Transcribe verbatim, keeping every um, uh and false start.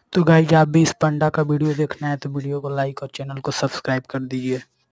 तो गाइस आप भी इस पांडा का वीडियो देखना है तो वीडियो को लाइक और चैनल को सब्सक्राइब कर दीजिए।